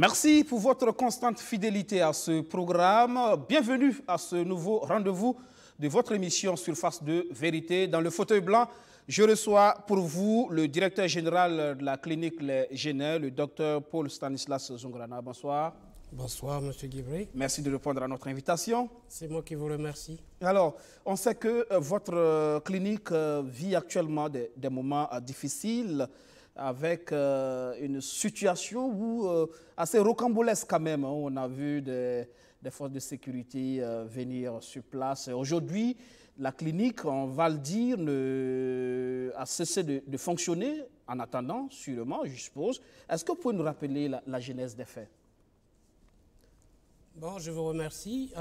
Merci pour votre constante fidélité à ce programme. Bienvenue à ce nouveau rendez-vous de votre émission Surface de vérité. Dans le fauteuil blanc, je reçois pour vous le directeur général de la clinique Les Genets, le docteur Paul Stanislas Zungrana. Bonsoir. Bonsoir, M. Guibré. Merci de répondre à notre invitation. C'est moi qui vous remercie. Alors, on sait que votre clinique vit actuellement des moments difficiles avec une situation assez rocambolesque quand même. On a vu des forces de sécurité venir sur place. Aujourd'hui, la clinique, on va le dire, a cessé de fonctionner en attendant, sûrement, je suppose. Est-ce que vous pouvez nous rappeler la genèse des faits? Bon, je vous remercie.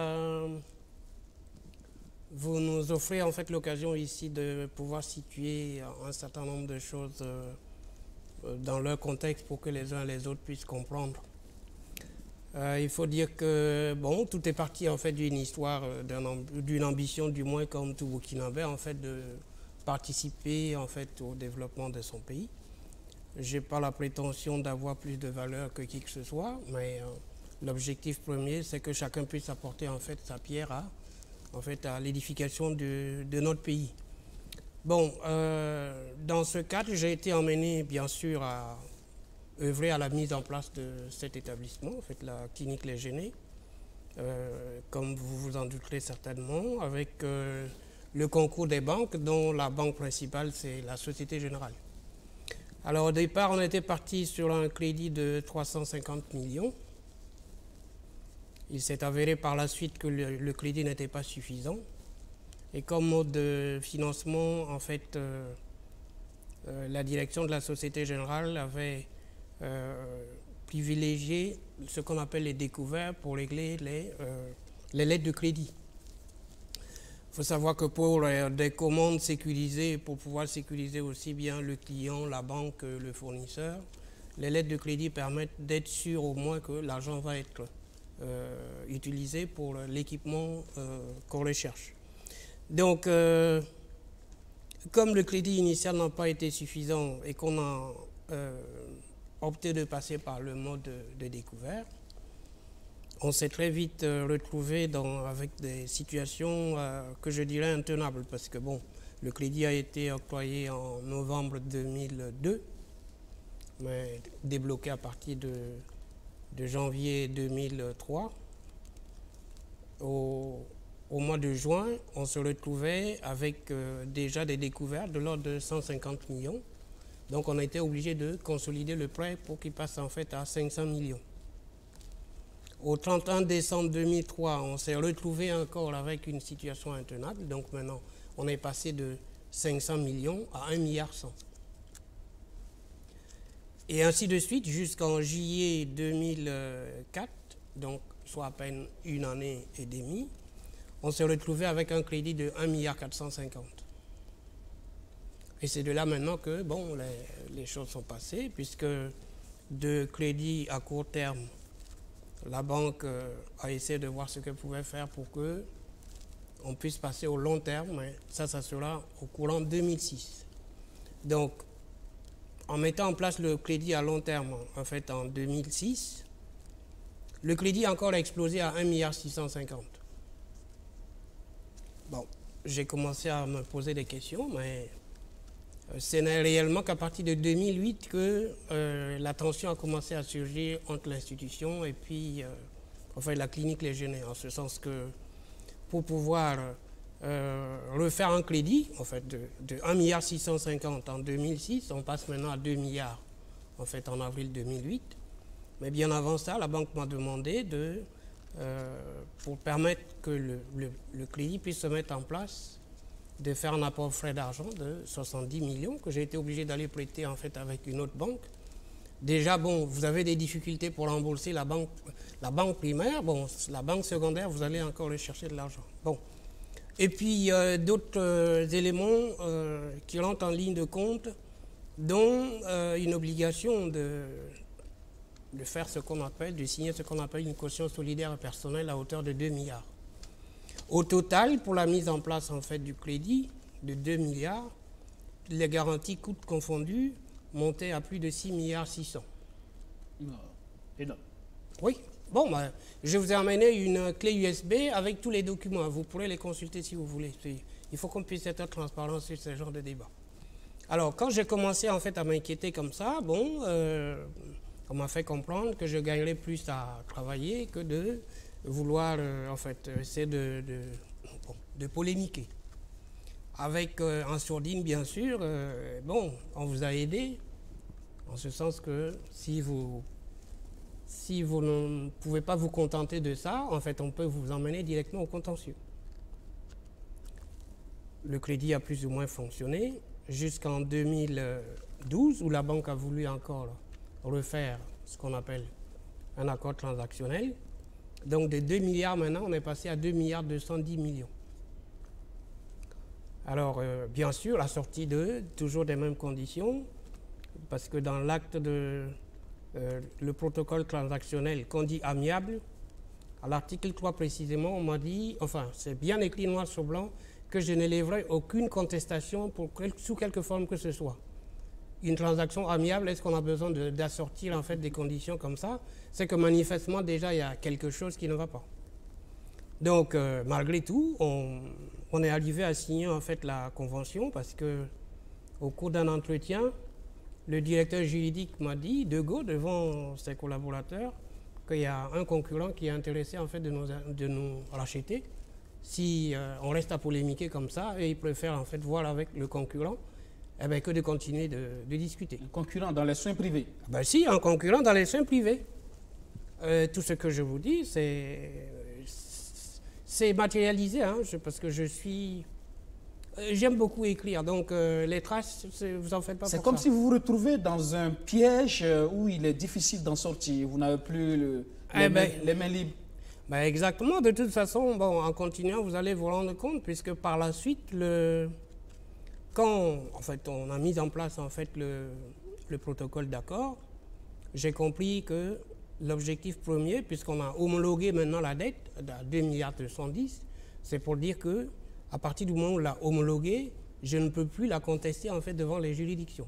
Vous nous offrez en fait l'occasion ici de pouvoir situer un certain nombre de choses dans leur contexte pour que les uns et les autres puissent comprendre. Il faut dire que bon, tout est parti en fait d'une histoire, d'une ambition, du moins comme tout Burkinabé, en fait, de participer en fait au développement de son pays. J'ai pas la prétention d'avoir plus de valeur que qui que ce soit, mais l'objectif premier, c'est que chacun puisse apporter en fait sa pierre à l'édification de notre pays. Bon, dans ce cadre, j'ai été emmené bien sûr à œuvrer à la mise en place de cet établissement, en fait la clinique Les Genets, comme vous vous en douterez certainement, avec le concours des banques, dont la banque principale c'est la Société Générale. Alors au départ, on était parti sur un crédit de 350 millions. Il s'est avéré par la suite que le crédit n'était pas suffisant. Et comme mode de financement, en fait, la direction de la Société Générale avait privilégié ce qu'on appelle les découverts pour régler les lettres de crédit. Il faut savoir que pour des commandes sécurisées, pour pouvoir sécuriser aussi bien le client, la banque, le fournisseur, les lettres de crédit permettent d'être sûr au moins que l'argent va être utilisé pour l'équipement qu'on recherche. Donc, comme le crédit initial n'a pas été suffisant et qu'on a opté de passer par le mode de découvert, on s'est très vite retrouvé avec des situations que je dirais intenables parce que bon, le crédit a été octroyé en novembre 2002, mais débloqué à partir de janvier 2003. Au mois de juin, on se retrouvait avec déjà des découvertes de l'ordre de 150 millions. Donc on a été obligé de consolider le prêt pour qu'il passe en fait à 500 millions. Au 31 décembre 2003, on s'est retrouvé encore avec une situation intenable. Donc maintenant, on est passé de 500 millions à 1,1 milliard. Et ainsi de suite jusqu'en juillet 2004, donc soit à peine une année et demie, on s'est retrouvé avec un crédit de 1,450 milliard. Et c'est de là maintenant que bon, les choses sont passées, puisque de crédit à court terme, la banque a essayé de voir ce qu'elle pouvait faire pour que on puisse passer au long terme, mais ça sera au courant 2006. Donc, en mettant en place le crédit à long terme, en fait en 2006, le crédit a encore explosé à 1,650 milliard. Bon, j'ai commencé à me poser des questions, mais ce n'est réellement qu'à partir de 2008 que la tension a commencé à surgir entre l'institution et puis enfin, la clinique Les Genets, en ce sens que pour pouvoir refaire un crédit en fait, de 1,650 milliard en 2006, on passe maintenant à 2 milliards en, fait, en avril 2008. Mais bien avant ça, la banque m'a demandé pour permettre que le crédit puisse se mettre en place, de faire un apport frais d'argent de 70 millions que j'ai été obligé d'aller prêter en fait avec une autre banque. Déjà, bon, vous avez des difficultés pour rembourser la banque primaire, bon, la banque secondaire, vous allez encore rechercher de l'argent. Bon. Et puis, d'autres éléments qui rentrent en ligne de compte, dont une obligation de faire ce qu'on appelle, de signer ce qu'on appelle une caution solidaire et personnelle à hauteur de 2 milliards. Au total, pour la mise en place en fait du crédit de 2 milliards, les garanties coûts confondus montaient à plus de 6,6 milliards. Non, énorme. Oui. Bon, bah, je vous ai amené une clé USB avec tous les documents. Vous pourrez les consulter si vous voulez. Il faut qu'on puisse être transparent sur ce genre de débat. Alors, quand j'ai commencé en fait à m'inquiéter comme ça, bon, on m'a fait comprendre que je gagnerais plus à travailler que de vouloir en fait essayer de polémiquer. Avec en sourdine, bien sûr, bon, on vous a aidé, en ce sens que si vous ne pouvez pas vous contenter de ça, en fait, on peut vous emmener directement au contentieux. Le crédit a plus ou moins fonctionné jusqu'en 2012, où la banque a voulu encore refaire ce qu'on appelle un accord transactionnel. Donc de 2 milliards maintenant, on est passé à 2 milliards 210 millions. Alors, bien sûr, la sortie de toujours des mêmes conditions, parce que dans l'acte de le protocole transactionnel qu'on dit amiable, à l'article 3 précisément, on m'a dit, enfin, c'est bien écrit noir sur blanc, que je n'élèverai aucune contestation sous quelque forme que ce soit. Une transaction amiable, est-ce qu'on a besoin d'assortir en fait des conditions comme ça? C'est que manifestement déjà il y a quelque chose qui ne va pas. Donc malgré tout, on est arrivé à signer en fait la convention parce que au cours d'un entretien, le directeur juridique m'a dit de go devant ses collaborateurs qu'il y a un concurrent qui est intéressé en fait de nous racheter. Si on reste à polémiquer comme ça, et ils préfèrent en fait voir avec le concurrent, eh bien, que de continuer de discuter. Un concurrent dans les soins privés? Ben si, un concurrent dans les soins privés. Tout ce que je vous dis, c'est matérialisé, hein, parce que je suis... J'aime beaucoup écrire, donc les traces, vous en faites pas pour ça. C'est comme si vous vous retrouvez dans un piège où il est difficile d'en sortir. Vous n'avez plus les mains libres. Ben exactement. De toute façon, bon, en continuant, vous allez vous rendre compte, puisque par la suite, quand en fait, on a mis en place en fait, le protocole d'accord, j'ai compris que l'objectif premier, puisqu'on a homologué maintenant la dette à 2 milliards 210, c'est pour dire que à partir du moment où on l'a homologuée, je ne peux plus la contester en fait, devant les juridictions.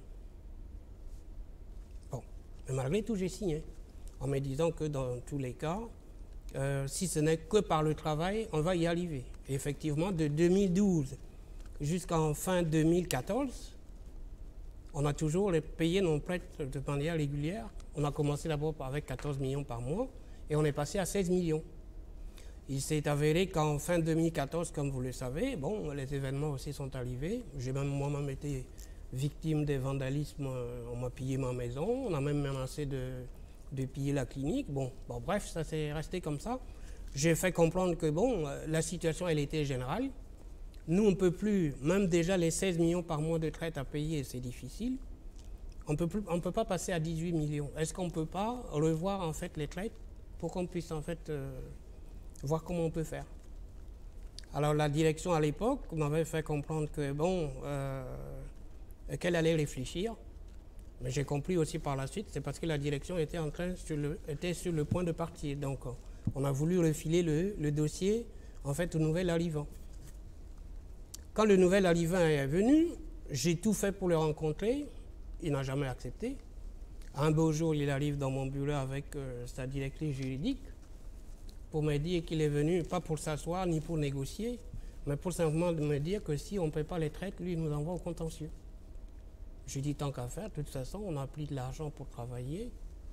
Bon, mais malgré tout, j'ai signé, en me disant que dans tous les cas, si ce n'est que par le travail, on va y arriver. Et effectivement, de 2012 jusqu'en fin 2014, on a toujours payé nos prêts de manière régulière. On a commencé d'abord avec 14 millions par mois et on est passé à 16 millions. Il s'est avéré qu'en fin 2014, comme vous le savez, bon, les événements aussi sont arrivés. J'ai même moi-même été victime des vandalismes. On m'a pillé ma maison, on a même menacé de piller la clinique. Bon, bref, ça s'est resté comme ça. J'ai fait comprendre que bon, la situation, elle était générale. Nous, on ne peut plus, même déjà les 16 millions par mois de traite à payer, c'est difficile. On ne peut pas passer à 18 millions. Est-ce qu'on ne peut pas revoir en fait les traites pour qu'on puisse en fait voir comment on peut faire? Alors la direction à l'époque m'avait fait comprendre que bon, qu'elle allait réfléchir. Mais j'ai compris aussi par la suite, c'est parce que la direction était sur le point de partir. Donc, on a voulu refiler le dossier, en fait, au nouvel arrivant. Quand le nouvel arrivant est venu, j'ai tout fait pour le rencontrer. Il n'a jamais accepté. Un beau jour, il arrive dans mon bureau avec sa directrice juridique pour me dire qu'il est venu, pas pour s'asseoir ni pour négocier, mais pour simplement me dire que si on ne paie pas les traites, lui, il nous envoie au contentieux. J'ai dit tant qu'à faire, de toute façon, on a pris de l'argent pour travailler.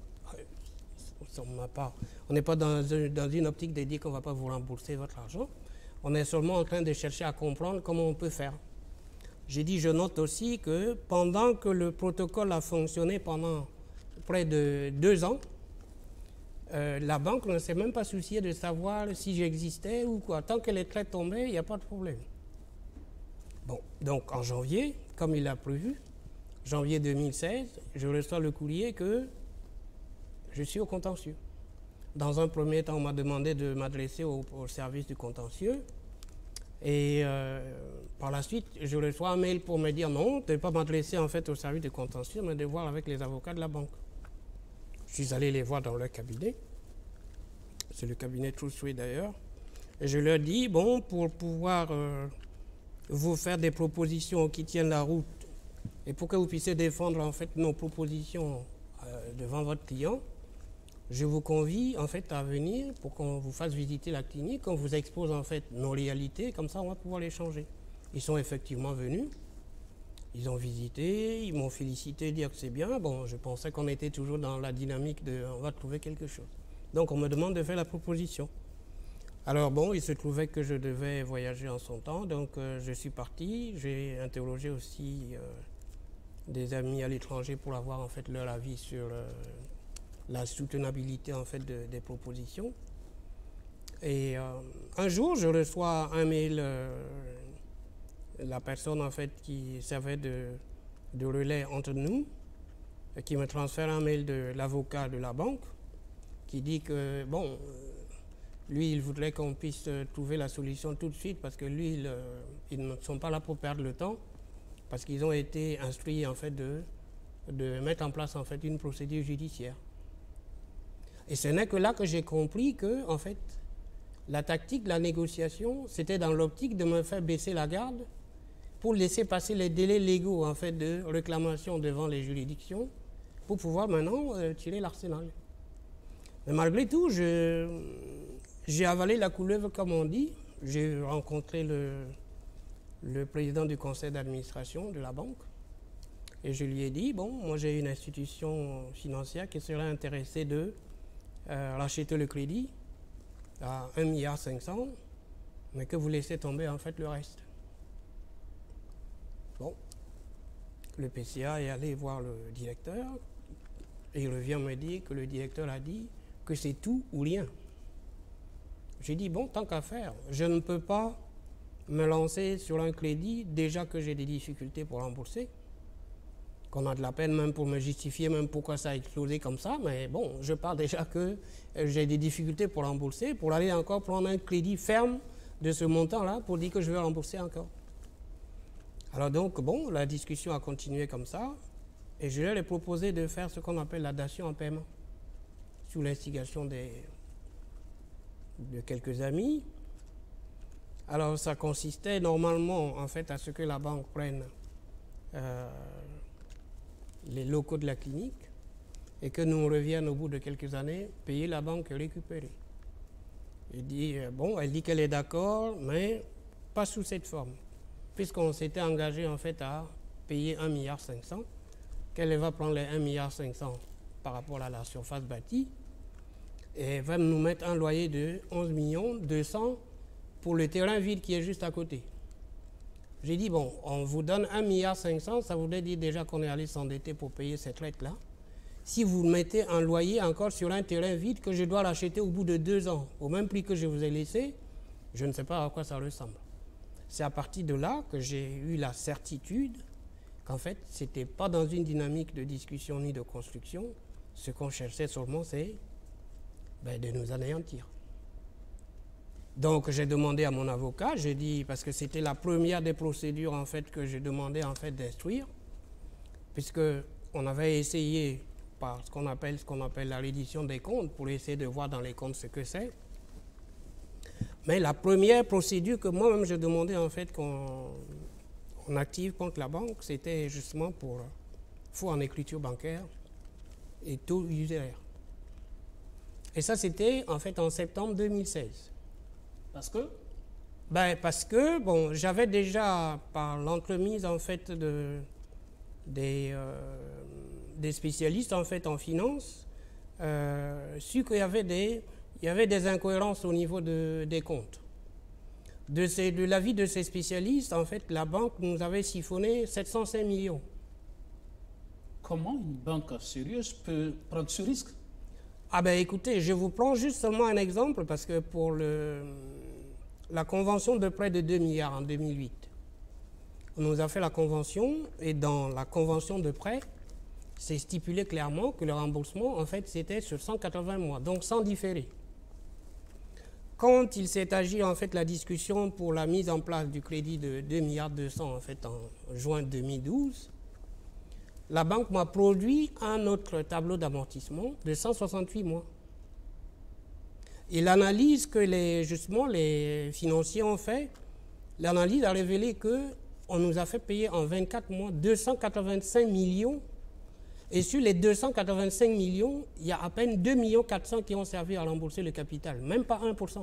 On n'est pas dans une optique de dire qu'on ne va pas vous rembourser votre argent. On est seulement en train de chercher à comprendre comment on peut faire. J'ai dit, je note aussi que pendant que le protocole a fonctionné pendant près de 2 ans, la banque ne s'est même pas souciée de savoir si j'existais ou quoi. Tant que les traites tombaient, il n'y a pas de problème. Bon, donc en janvier, comme il a prévu, janvier 2016, je reçois le courrier que je suis au contentieux. Dans un premier temps, on m'a demandé de m'adresser au service du contentieux. Et par la suite, je reçois un mail pour me dire non, de ne pas m'adresser en fait au service du contentieux, mais de voir avec les avocats de la banque. Je suis allé les voir dans leur cabinet. C'est le cabinet Troussoué d'ailleurs. Et je leur dis, bon, pour pouvoir vous faire des propositions qui tiennent la route et pour que vous puissiez défendre en fait nos propositions devant votre client, je vous convie en fait à venir pour qu'on vous fasse visiter la clinique, qu'on vous expose en fait nos réalités, comme ça on va pouvoir les changer. Ils sont effectivement venus, ils ont visité, ils m'ont félicité, dire que c'est bien. Bon, je pensais qu'on était toujours dans la dynamique de on va trouver quelque chose. Donc on me demande de faire la proposition. Alors bon, il se trouvait que je devais voyager en son temps, donc je suis parti. J'ai interrogé aussi des amis à l'étranger pour avoir en fait leur avis sur la soutenabilité en fait des propositions. Et un jour, je reçois un mail, la personne en fait qui servait de relais entre nous, qui me transfère un mail de l'avocat de la banque, qui dit que bon, lui, il voudrait qu'on puisse trouver la solution tout de suite parce que lui, ils ne sont pas là pour perdre le temps, parce qu'ils ont été instruits en fait de mettre en place en fait une procédure judiciaire. Et ce n'est que là que j'ai compris que, en fait, la tactique de la négociation, c'était dans l'optique de me faire baisser la garde pour laisser passer les délais légaux, en fait, de réclamation devant les juridictions pour pouvoir maintenant tirer l'arsenal. Mais malgré tout, j'ai avalé la couleuvre, comme on dit. J'ai rencontré le président du conseil d'administration de la banque et je lui ai dit, bon, moi j'ai une institution financière qui serait intéressée de racheter le crédit à 1,5 milliard, mais que vous laissez tomber en fait le reste. Bon, le PCA est allé voir le directeur et il revient me dire que le directeur a dit que c'est tout ou rien. J'ai dit, bon, tant qu'à faire, je ne peux pas me lancer sur un crédit déjà que j'ai des difficultés pour rembourser, qu'on a de la peine même pour me justifier même pourquoi ça a explosé comme ça, mais bon, je parle déjà que j'ai des difficultés pour rembourser, pour aller encore prendre un crédit ferme de ce montant-là pour dire que je vais rembourser encore. Alors donc, bon, la discussion a continué comme ça, et je leur ai proposé de faire ce qu'on appelle la datation en paiement, sous l'instigation de quelques amis. Alors ça consistait normalement en fait à ce que la banque prenne les locaux de la clinique et que nous reviennes au bout de quelques années payer la banque et récupérer. Elle dit qu'elle est d'accord, mais pas sous cette forme, puisqu'on s'était engagé en fait à payer 1,5 milliard, qu'elle va prendre les 1,5 milliard par rapport à la surface bâtie et va nous mettre un loyer de 11 200 000 pour le terrain vide qui est juste à côté. J'ai dit, bon, on vous donne 1,5 milliard, ça voudrait dire déjà qu'on est allé s'endetter pour payer cette lettre-là. Si vous mettez un loyer encore sur un terrain vide que je dois racheter au bout de 2 ans, au même prix que je vous ai laissé, je ne sais pas à quoi ça ressemble. C'est à partir de là que j'ai eu la certitude qu'en fait, ce n'était pas dans une dynamique de discussion ni de construction. Ce qu'on cherchait seulement, c'est de nous anéantir. Donc j'ai demandé à mon avocat, j'ai dit, parce que c'était la première des procédures en fait que j'ai demandé en fait d'instruire, puisque on avait essayé par ce qu'on appelle la reddition des comptes pour essayer de voir dans les comptes ce que c'est. Mais la première procédure que moi-même je demandais en fait qu'on active contre la banque, c'était justement pour faux en écriture bancaire et taux usuraire. Et ça c'était en fait en septembre 2016. Parce que parce que bon, j'avais déjà par l'entremise en fait des spécialistes en fait en finance su qu'il y avait des incohérences au niveau des comptes. De l'avis de ces spécialistes, en fait, la banque nous avait siphonné 705 millions. Comment une banque sérieuse peut prendre ce risque? Ah ben écoutez, je vous prends juste seulement un exemple parce que pour la convention de prêt de 2 milliards en 2008, on nous a fait la convention et dans la convention de prêt, c'est stipulé clairement que le remboursement, en fait, c'était sur 180 mois, donc sans différer. Quand il s'est agi, en fait, la discussion pour la mise en place du crédit de 2,2 milliards en fait, en juin 2012, la banque m'a produit un autre tableau d'amortissement de 168 mois. Et l'analyse que justement les financiers ont fait, l'analyse a révélé qu'on nous a fait payer en 24 mois 285 millions Et sur les 285 millions, il y a à peine 2 400 000 qui ont servi à rembourser le capital, même pas 1%.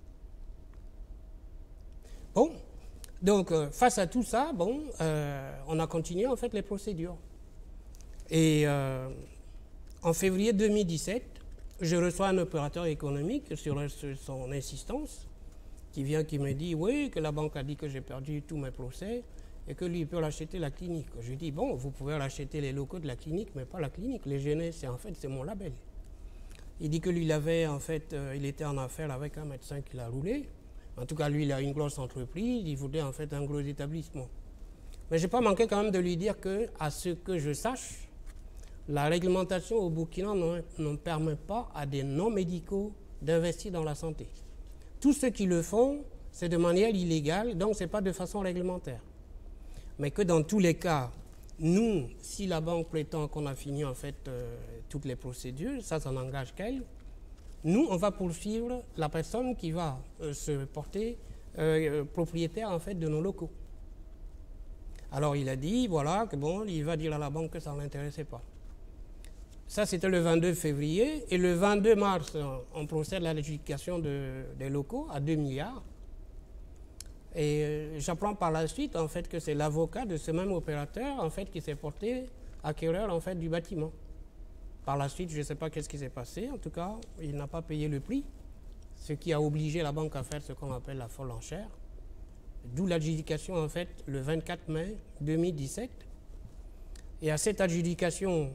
Bon, donc face à tout ça, bon, on a continué en fait les procédures. Et en février 2017, je reçois un opérateur économique sur son insistance qui vient, qui me dit oui, que la banque a dit que j'ai perdu tous mes procès et que lui, il peut racheter la clinique. Je lui dis bon, vous pouvez racheter les locaux de la clinique, mais pas la clinique. Les Genès, c'est mon label. Il dit que lui, il était en affaire avec un médecin qui l'a roulé. En tout cas, lui, il a une grosse entreprise, il voulait en fait un gros établissement. Mais je n'ai pas manqué quand même de lui dire que, à ce que je sache, la réglementation au Burkina ne permet pas à des non-médicaux d'investir dans la santé. Tous ceux qui le font, c'est de manière illégale, donc ce n'est pas de façon réglementaire. Mais que dans tous les cas, nous, si la banque prétend qu'on a fini en fait toutes les procédures, ça n'engage qu'elle, nous, on va poursuivre la personne qui va se porter propriétaire en fait de nos locaux. Alors il a dit, voilà, que bon, il va dire à la banque que ça ne l'intéressait pas. Ça, c'était le 22 février. Et le 22 mars, on procède à l'adjudication des locaux à 2 milliards. Et j'apprends par la suite, en fait, que c'est l'avocat de ce même opérateur, en fait, qui s'est porté acquéreur, en fait, du bâtiment. Par la suite, je ne sais pas qu'est-ce qui s'est passé. En tout cas, il n'a pas payé le prix, ce qui a obligé la banque à faire ce qu'on appelle la folle enchère. D'où l'adjudication, en fait, le 24 mai 2017. Et à cette adjudication,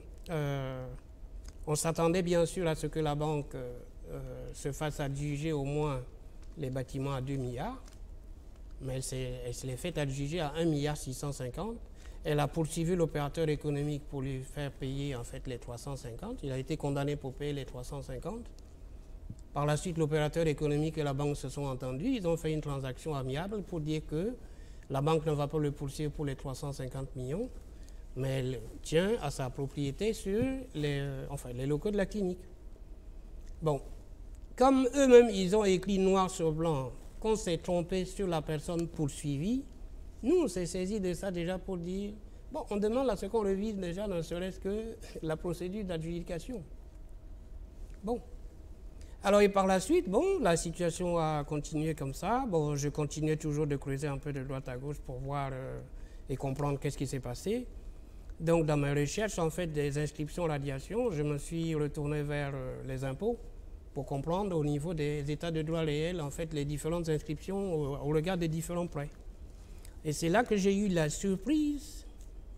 on s'attendait bien sûr à ce que la banque se fasse adjuger au moins les bâtiments à 2 milliards. Mais elle se l'est fait adjuger à 1,650 milliard. Elle a poursuivi l'opérateur économique pour lui faire payer en fait les 350. Il a été condamné pour payer les 350. Par la suite, l'opérateur économique et la banque se sont entendus. Ils ont fait une transaction amiable pour dire que la banque ne va pas le poursuivre pour les 350 millions, mais elle tient à sa propriété sur les locaux de la clinique. Bon, comme eux-mêmes, ils ont écrit noir sur blanc qu'on s'est trompé sur la personne poursuivie, nous, on s'est saisi de ça déjà pour dire, bon, on demande à ce qu'on revise déjà, ne serait-ce que la procédure d'adjudication. Bon. Alors, et par la suite, bon, la situation a continué comme ça. Bon, je continuais toujours de creuser un peu de droite à gauche pour voir et comprendre qu'est-ce qui s'est passé. Donc, dans mes recherches, en fait, des inscriptions radiation, je me suis retourné vers les impôts pour comprendre au niveau des états de droit réels, en fait, les différentes inscriptions au regard des différents prêts. Et c'est là que j'ai eu la surprise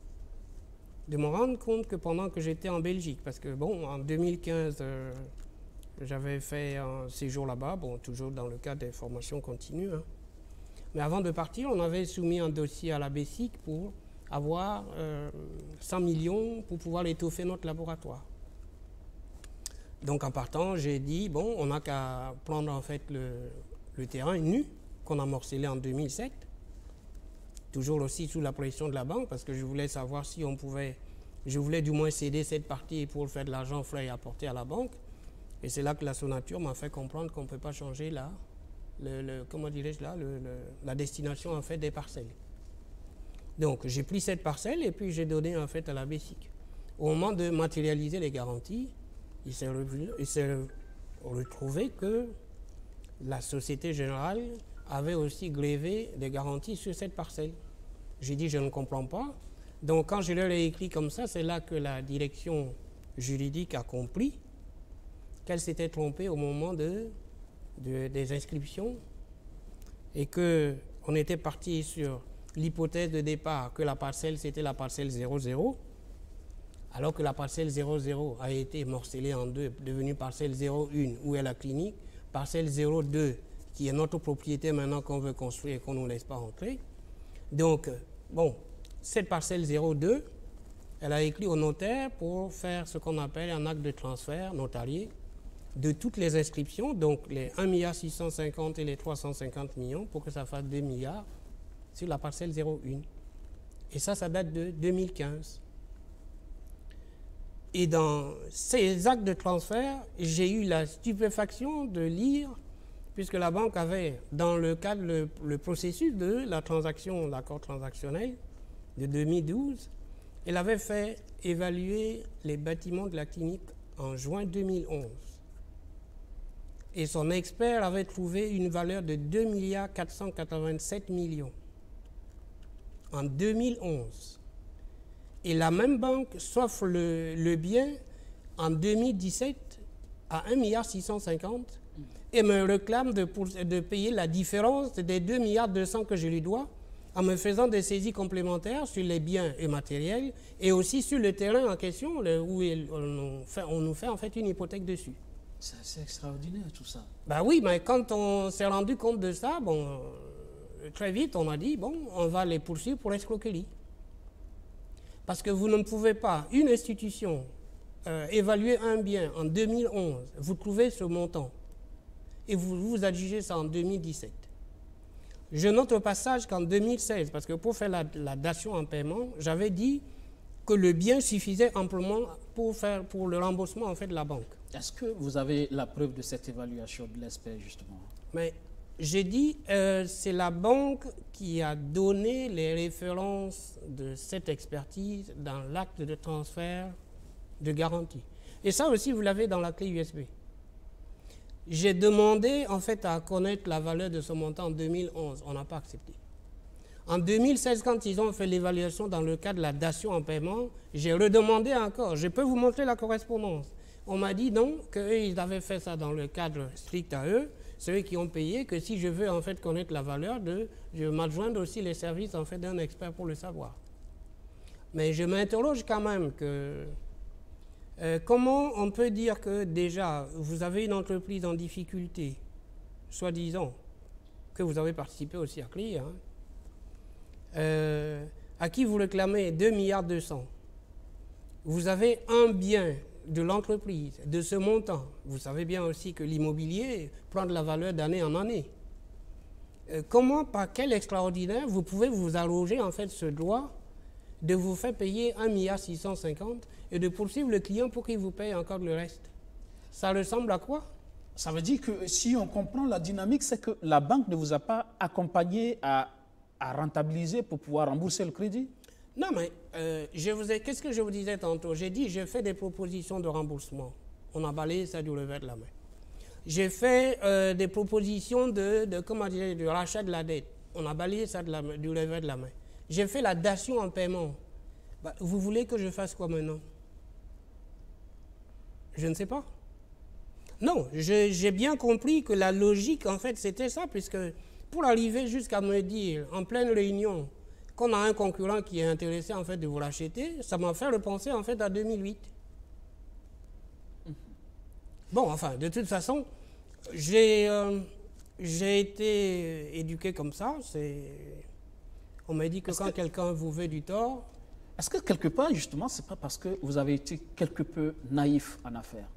de me rendre compte que pendant que j'étais en Belgique, parce que, bon, en 2015, j'avais fait un séjour là-bas, bon, toujours dans le cadre des formations continues, hein. Mais avant de partir, on avait soumis un dossier à la BESIC pour avoir 100 millions pour pouvoir étoffer notre laboratoire. Donc en partant, j'ai dit, bon, on n'a qu'à prendre en fait le terrain nu qu'on a morcelé en 2007, toujours aussi sous la pression de la banque, parce que je voulais savoir si on pouvait, je voulais du moins céder cette partie pour faire de l'argent frais et apporter à la banque. Et c'est là que la Sonature m'a fait comprendre qu'on ne peut pas changer là, comment dirais-je là, la destination en fait des parcelles. Donc j'ai pris cette parcelle et puis j'ai donné en fait à la BESIC. Au moment de matérialiser les garanties, il s'est retrouvé que la Société Générale avait aussi grévé des garanties sur cette parcelle. J'ai dit je ne comprends pas. Donc quand je leur ai écrit comme ça, c'est là que la direction juridique a compris qu'elle s'était trompée au moment des inscriptions et qu'on était parti sur l'hypothèse de départ que la parcelle c'était la parcelle 00, alors que la parcelle 00 a été morcelée en deux, devenue parcelle 01 où est la clinique, parcelle 02 qui est notre propriété maintenant qu'on veut construire et qu'on ne nous laisse pas entrer. Donc, bon, cette parcelle 02, elle a écrit au notaire pour faire ce qu'on appelle un acte de transfert notarié de toutes les inscriptions, donc les 1,650 milliard et les 350 millions, pour que ça fasse 2 milliards sur la parcelle 01. Et ça date de 2015. Et dans ces actes de transfert, j'ai eu la stupéfaction de lire, puisque la banque avait, dans le cadre, le processus de la transaction, l'accord transactionnel de 2012, Elle avait fait évaluer les bâtiments de la clinique en juin 2011. Et son expert avait trouvé une valeur de 2,487 milliards en 2011. Et la même banque s'offre le bien en 2017 à 1,650 milliard et me réclame de payer la différence des 2,2 milliards que je lui dois en me faisant des saisies complémentaires sur les biens et matériels et aussi sur le terrain en question où on nous fait en fait une hypothèque dessus. C'est extraordinaire tout ça. Ben oui, mais quand on s'est rendu compte de ça, bon, très vite on a dit, bon, on va les poursuivre pour escroquerie. Parce que vous ne pouvez pas, une institution, évaluer un bien en 2011, vous trouvez ce montant et vous adjugez ça en 2017. Je note au passage qu'en 2016, parce que pour faire la datation en paiement, j'avais dit que le bien suffisait amplement pour le remboursement en fait, de la banque. Est-ce que vous avez la preuve de cette évaluation de l'expert justement? Mais j'ai dit, c'est la banque qui a donné les références de cette expertise dans l'acte de transfert de garantie. Et ça aussi, vous l'avez dans la clé USB. J'ai demandé en fait à connaître la valeur de ce montant en 2011. On n'a pas accepté. En 2016, quand ils ont fait l'évaluation dans le cadre de la datation en paiement, j'ai redemandé encore. Je peux vous montrer la correspondance. On m'a dit non, qu'eux, ils avaient fait ça dans le cadre strict à eux, ceux qui ont payé, que si je veux en fait connaître la valeur, je m'adjoindre aussi les services en fait d'un expert pour le savoir. Mais je m'interroge quand même que comment on peut dire que déjà vous avez une entreprise en difficulté, soi-disant, que vous avez participé aussi à CLI, à qui vous réclamez 2,2 milliards. Vous avez un bien de l'entreprise, de ce montant. Vous savez bien aussi que l'immobilier prend de la valeur d'année en année. Comment, par quel extraordinaire, vous pouvez vous arroger en fait ce droit de vous faire payer 1,650 milliard et de poursuivre le client pour qu'il vous paye encore le reste? Ça ressemble à quoi? Ça veut dire que si on comprend la dynamique, c'est que la banque ne vous a pas accompagné à rentabiliser pour pouvoir rembourser le crédit? Non, mais qu'est-ce que je vous disais tantôt? J'ai dit, j'ai fait des propositions de remboursement. On a balayé ça du revers de la main. J'ai fait des propositions de rachat de la dette. On a balayé ça du revers de la main. J'ai fait la datation en paiement. Bah, vous voulez que je fasse quoi maintenant? Je ne sais pas. Non, j'ai bien compris que la logique, en fait, c'était ça, puisque pour arriver jusqu'à me dire, en pleine réunion, qu'on a un concurrent qui est intéressé, en fait, de vous racheter, ça m'a fait repenser, en fait, à 2008. Bon, enfin, de toute façon, j'ai été éduqué comme ça. On m'a dit que quand quelqu'un vous veut du tort... Est-ce que quelque part, justement, ce n'est pas parce que vous avez été quelque peu naïf en affaires?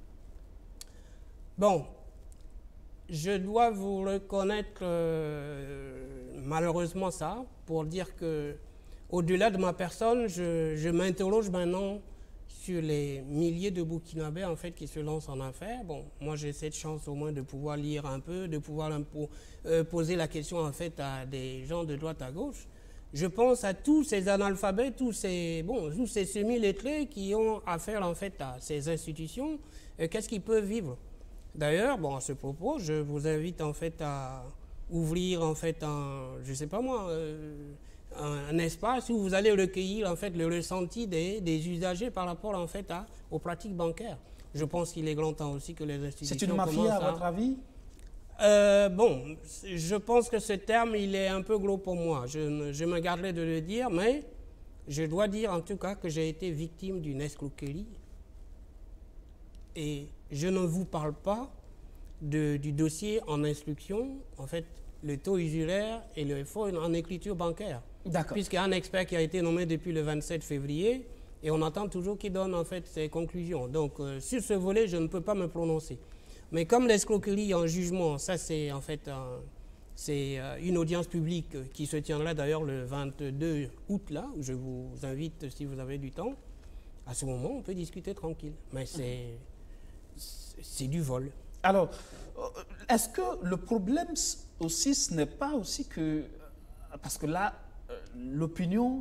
Bon, je dois vous reconnaître malheureusement ça, pour dire que au-delà de ma personne, je m'interroge maintenant sur les milliers de Burkinabés en fait, qui se lancent en affaires. Bon, moi j'ai cette chance au moins de pouvoir lire un peu, de pouvoir poser la question en fait à des gens de droite à gauche. Je pense à tous ces analphabètes, tous ces semi-lettrés qui ont affaire en fait à ces institutions. Qu'est-ce qu'ils peuvent vivre? D'ailleurs, bon, à ce propos, je vous invite en fait à ouvrir en fait je sais pas moi, un espace où vous allez recueillir en fait le ressenti des usagers par rapport en fait aux pratiques bancaires. Je pense qu'il est grand temps aussi que les institutions... C'est une mafia à votre avis? Bon, je pense que ce terme, il est un peu gros pour moi. Je me garderai de le dire, mais je dois dire en tout cas que j'ai été victime d'une escroquerie. Et je ne vous parle pas du dossier en instruction, en fait, le taux usuraire et le faux en écriture bancaire. D'accord. Puisqu'il y a un expert qui a été nommé depuis le 27 février et on attend toujours qu'il donne en fait ses conclusions. Donc, sur ce volet, je ne peux pas me prononcer. Mais comme l'escroquerie en jugement, ça c'est en fait une audience publique qui se tiendra d'ailleurs le 22 août là, où je vous invite si vous avez du temps. À ce moment, on peut discuter tranquille. Mais c'est du vol. Alors, est-ce que le problème aussi, ce n'est pas aussi que... Parce que là, l'opinion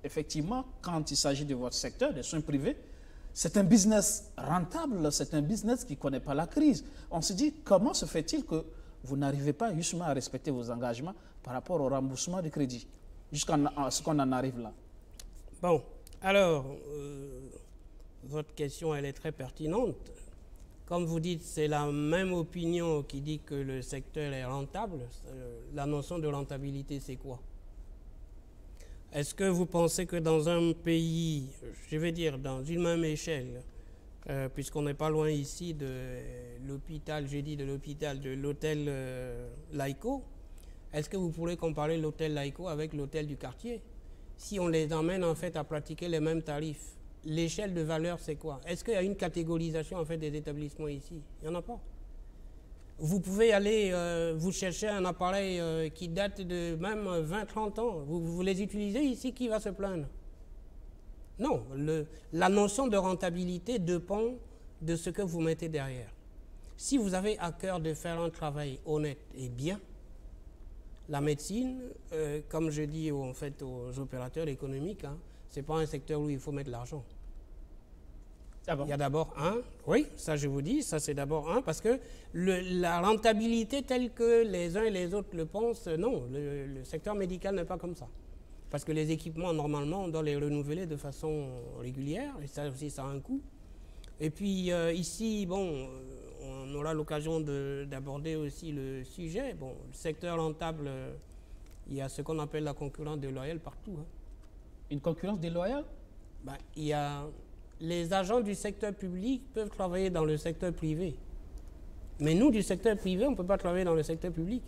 effectivement, quand il s'agit de votre secteur, des soins privés, c'est un business rentable, c'est un business qui ne connaît pas la crise. On se dit, comment se fait-il que vous n'arrivez pas justement à respecter vos engagements par rapport au remboursement du crédit, jusqu'à ce qu'on en arrive là? Bon, alors, votre question, elle est très pertinente. Comme vous dites, c'est la même opinion qui dit que le secteur est rentable. La notion de rentabilité, c'est quoi? Est-ce que vous pensez que dans un pays, je vais dire dans une même échelle, puisqu'on n'est pas loin ici de l'hôpital, j'ai dit de l'hôpital, de l'hôtel Laïco, est-ce que vous pourrez comparer l'hôtel Laïco avec l'hôtel du quartier? Si on les emmène en fait à pratiquer les mêmes tarifs, l'échelle de valeur, c'est quoi? Est-ce qu'il y a une catégorisation en fait des établissements ici? Il n'y en a pas. Vous pouvez aller, vous chercher un appareil qui date de même 20-30 ans. Vous les utilisez ici, qui va se plaindre? Non, la notion de rentabilité dépend de ce que vous mettez derrière. Si vous avez à cœur de faire un travail honnête et bien, la médecine, comme je dis en fait aux opérateurs économiques, hein, ce n'est pas un secteur où il faut mettre de l'argent. Ah bon? Il y a d'abord oui, ça je vous dis, ça c'est d'abord parce que la rentabilité telle que les uns et les autres le pensent, non, le secteur médical n'est pas comme ça. Parce que les équipements, normalement, on doit les renouveler de façon régulière, et ça aussi, ça a un coût. Et puis ici, bon, on aura l'occasion d'aborder aussi le sujet. Bon, le secteur rentable, il y a ce qu'on appelle la concurrence déloyale partout. Hein. Une concurrence déloyale? Ben, il y a... Les agents du secteur public peuvent travailler dans le secteur privé. Mais nous, du secteur privé, on ne peut pas travailler dans le secteur public.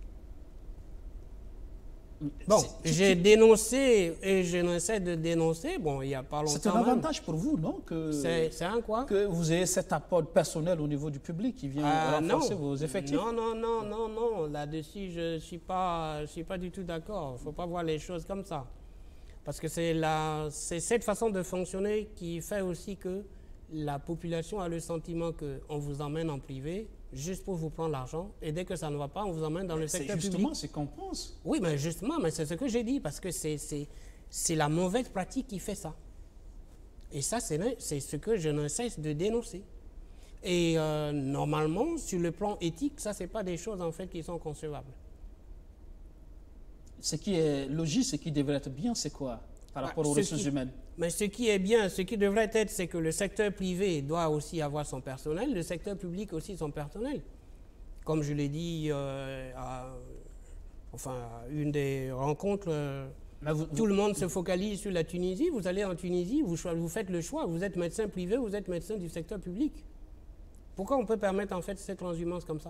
Bon, j'ai dénoncé et je n'essaie de dénoncer. Bon, il n'y a pas longtemps. C'est un avantage pour vous, non? C'est un quoi? Que vous ayez cet apport personnel au niveau du public qui vient renforcer vos effectifs? Non. Là-dessus, je ne suis pas du tout d'accord. Il ne faut pas voir les choses comme ça. Parce que c'est cette façon de fonctionner qui fait aussi que la population a le sentiment qu'on vous emmène en privé juste pour vous prendre l'argent, et dès que ça ne va pas, on vous emmène dans le secteur public. C'est justement ce qu'on pense. Oui, mais justement, mais c'est ce que j'ai dit, parce que c'est la mauvaise pratique qui fait ça. Et ça, c'est ce que je ne cesse de dénoncer. Et normalement, sur le plan éthique, ça, ce n'est pas des choses en fait qui sont concevables. Ce qui est logique, ce qui devrait être bien, c'est quoi par rapport aux ressources humaines? Mais ce qui est bien, ce qui devrait être, c'est que le secteur privé doit aussi avoir son personnel, le secteur public aussi son personnel. Comme je l'ai dit à une des rencontres, tout le monde se focalise sur la Tunisie. Vous allez en Tunisie, vous faites le choix, vous êtes médecin privé, vous êtes médecin du secteur public. Pourquoi on peut permettre en fait cette transhumance comme ça?